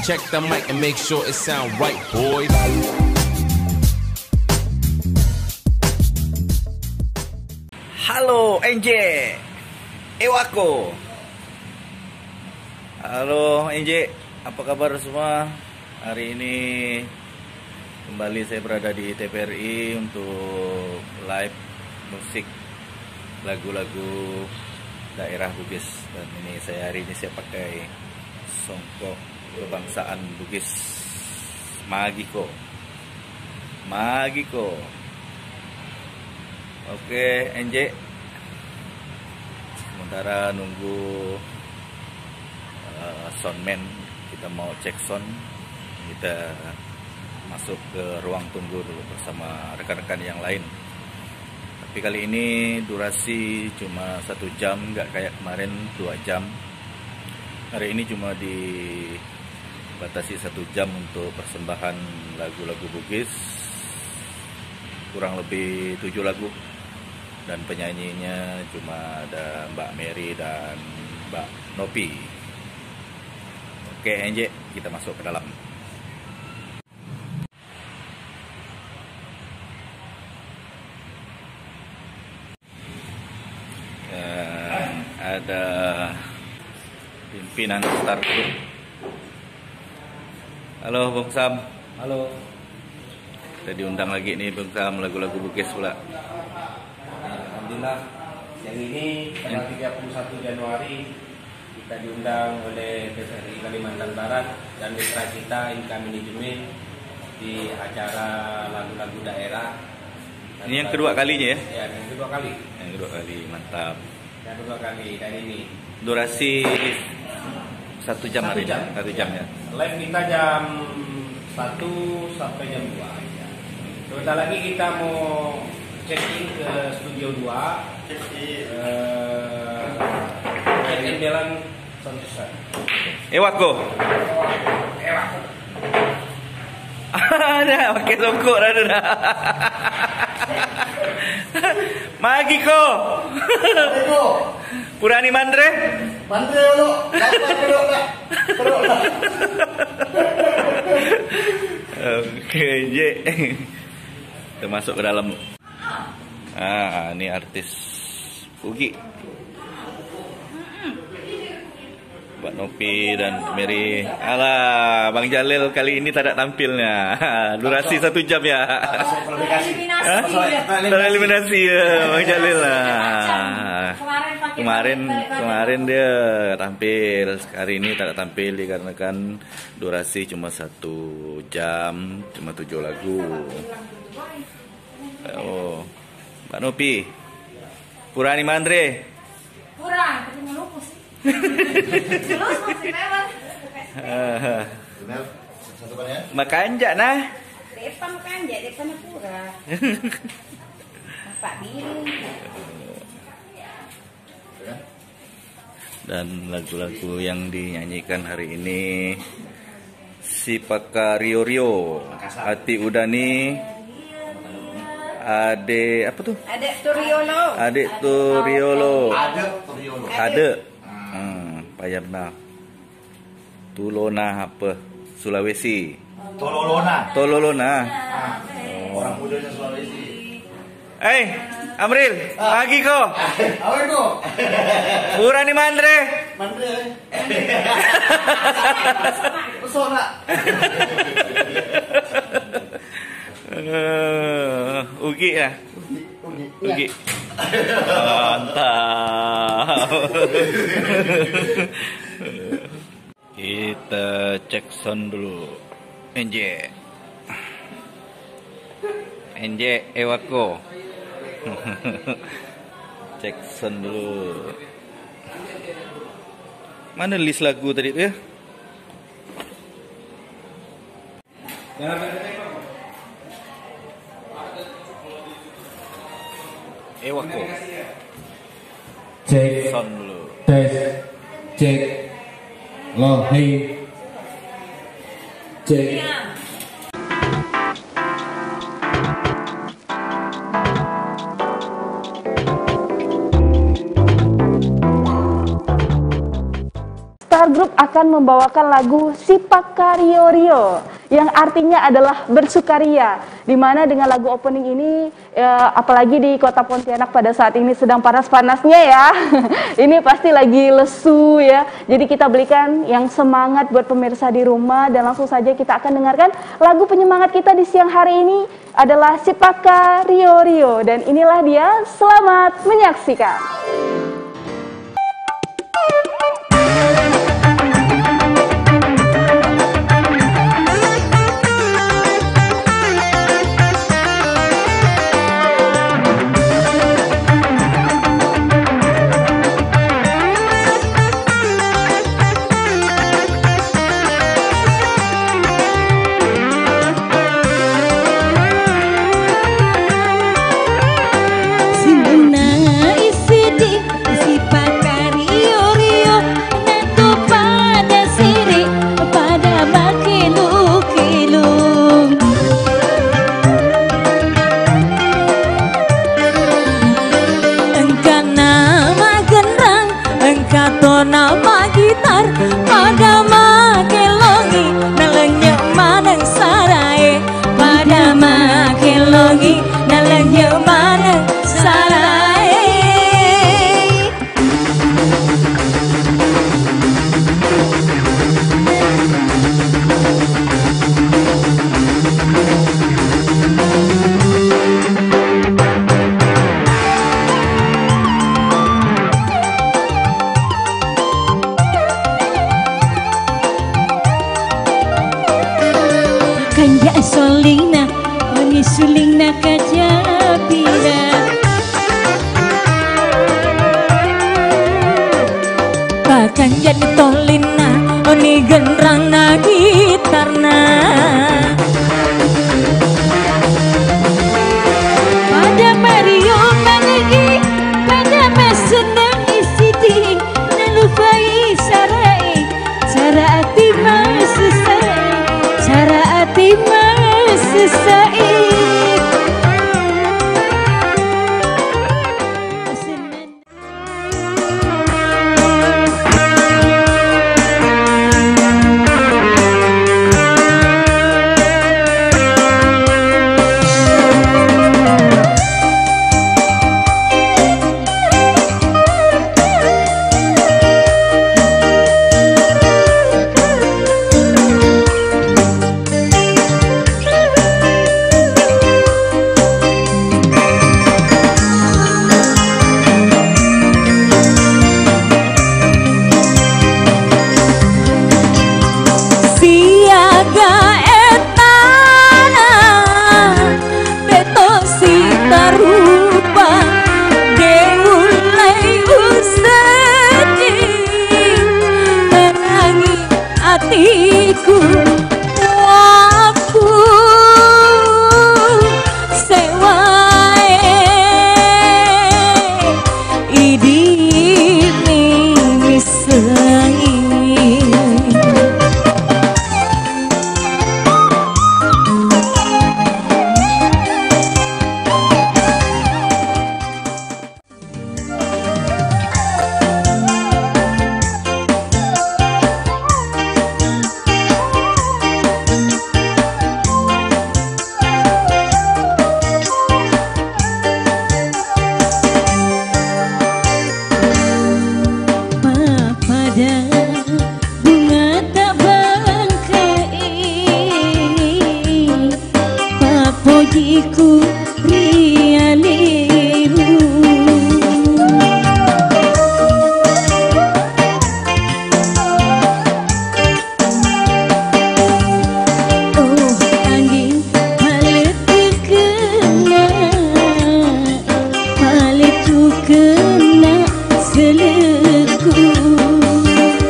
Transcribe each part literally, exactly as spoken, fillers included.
Check the mic and make sure it sound right, boys. Halo N J, Ewako. Halo N J, apa kabar semua? Hari ini kembali saya berada di T P R I untuk live musik lagu-lagu daerah Bugis. Dan ini saya hari ini saya pakai songkok kebangsaan Bugis, Magiko. Magiko. Oke, N J. Sementara nunggu uh, soundman, kita mau cek sound. Kita masuk ke ruang tunggu dulu bersama rekan-rekan yang lain. Tapi kali ini durasi cuma satu jam, nggak kayak kemarin dua jam. Hari ini cuma dibatasi satu jam untuk persembahan lagu-lagu Bugis, kurang lebih tujuh lagu, dan penyanyinya cuma ada Mbak Mary dan Mbak Nopi. Oke N J, kita masuk ke dalam. Dan ada pimpinan Star Group. Halo Bung Sam. Halo. Kita diundang lagi nih Bung Sam, lagu-lagu Bugis pula. Alhamdulillah, yang ini tanggal tiga puluh satu Januari kita diundang oleh T P R I Kalimantan Barat dan mitra kita Inka Manajemen di acara lagu-lagu daerah. Ini yang kedua kalinya ya? Ya, yang kedua kali. Yang kedua kali, mantap. Yang kedua kali, dan ini Durasi satu jam Satu hari ini, jam. satu jam ya. live kita jam satu sampai jam dua. Sebentar lagi kita mau check in ke studio dua. Check in. Check in Jalan Santosa. Ewako. Ewako. Ada pakai songkok ada dah. Magiko. Magiko. Purani Mandre. Mandre lo, dapat perut tak? Perut tak? Oke, J. Kita masuk ke dalam. Ah, ini artis Ugi. Mbak Nopi dan Mary. Alah, Bang Jalil kali ini tak ada tampilnya. Durasi satu jam ya. Eliminasi. Tereliminasi ya, Bang Jalil lah. Kemarin kemarin dia tampil, hari ini tak tampil dikarenakan durasi cuma satu jam, cuma tujuh lagu. Oh, Mbak Nopi, Purani Mandre. Kurang, ketemu lupus. Terus masih lewat. Benar, satu kali ya. Makanja nah. Depan kan, jadi depan pura. Pak biru. Dan lagu-lagu yang dinyanyikan hari ini Si Paka Rio Rio, Hati Udani, Ade apa tuh? Adek Turiolo. Adik Turiolo. Ada Toriolo. Ada. Hmm, Payarna. Tulona apa? Sulawesi. Tololona. Tololona. Orang mudanya Sulawesi. Eh, Amril, pagi kok. Apa itu? Purani Mandre. Mandre. Pesona. Uh, Ugi ya. Ugi. Ugi. Mantap. Kita cek sound dulu. N J. N J Ewako. Cek sound dulu. Mana list lagu tadi tu ya? Ewako. Cek, Sound dulu. tes, cek, lo, hey, cek. Star Group akan membawakan lagu Sipaka Rio Rio yang artinya adalah bersukaria. Dimana dengan lagu opening ini, ya, apalagi di kota Pontianak pada saat ini sedang panas-panasnya ya. Ini pasti lagi lesu ya. Jadi kita belikan yang semangat buat pemirsa di rumah dan langsung saja kita akan dengarkan lagu penyemangat kita di siang hari ini adalah Sipaka Rio Rio dan inilah dia. Selamat menyaksikan. Nama gitar pada make longi nalengnya maneng sarai pada make longi nalengnya maneng sarai. Kanja solina, oni sulingna kajabira. Bahkan jadi tolina, oni genrangna gitarna. Pada Mario manegi, pada mesenang isi ting, nalupai sarai, cara hati masusai. Cara hati mesesai. Hatiku aku sewae idini misengi. Bunga tak bangkai papojiku rialiru. Oh angin paletu kena, paletu kena seleku.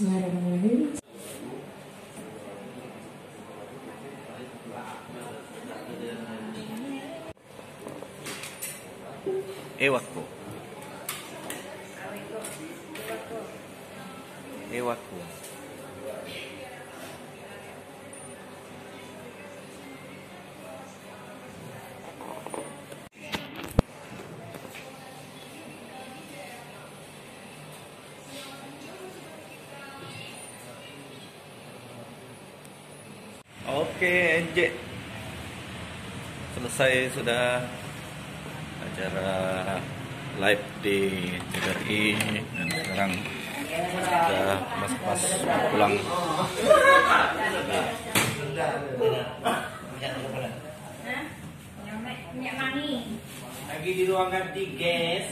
Bismillahirrahmanirrahim. Ewaku. Ewaku. Oke, N J. Selesai sudah acara live di T V R I dan sekarang sudah mas-mas pulang. Minyak wangi. Lagi di ruang ganti, guys.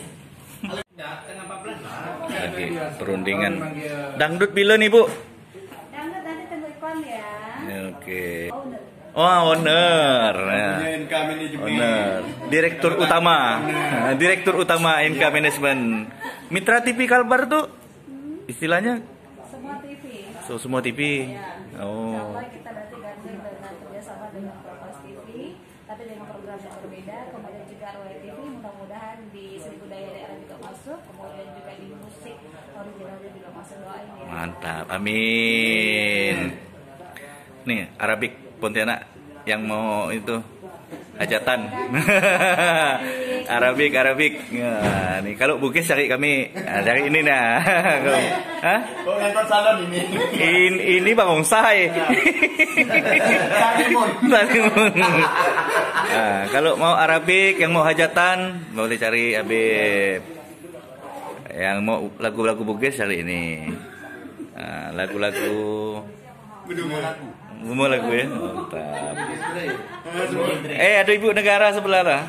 Lagi perundingan. Dangdut bila nih, Bu? Dangdut nanti tunggu iklan ya. Oke. Owner. Oh, owner. Nah, owner. Direktur utama. Nah, Direktur utama N K Management. Mitra T V Kalbar tuh istilahnya Semua T V. so, semua T V. Ya. Oh. Insya Allah kita nanti gandeng dengan kerjasama dengan Kompas T V, tapi dengan program yang berbeda. Kemudian juga R W T V, mudah-mudahan di seni budaya daerah juga masuk. Kemudian juga di musik originalnya juga masuk, doain ya. Mantap. Amin. Nih, Arabik Pontianak yang mau itu hajatan. Arabik, Arabik. Nah, nih kalau Bugis cari kami, nah, cari ini nah. Hah? Oh, nonton salon ini. In, ini barongsai. Salimun. Salimun. Nah, kalau mau Arabik yang mau hajatan boleh cari Habib. Yang mau lagu-lagu Bugis cari ini. Nah, lagu-lagu Semua lagu ya, mantap. Eh, ada ibu negara sebelah lah.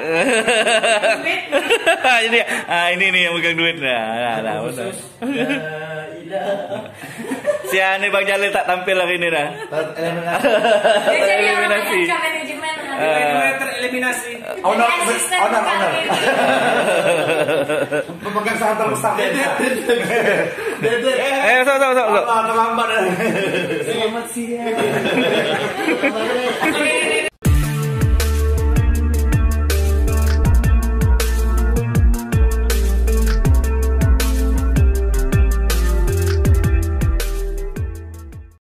Ini, ah ini nih yang megang duit nah, nah, nah benar. Si Ani Bang Jalil tak tampil hari ini dah. Eliminasi. Tereliminasi. Owner, owner, owner. Pemegang saham terbesar. Dede. Eh, sok sok sok. Terlambat. Selamat siang.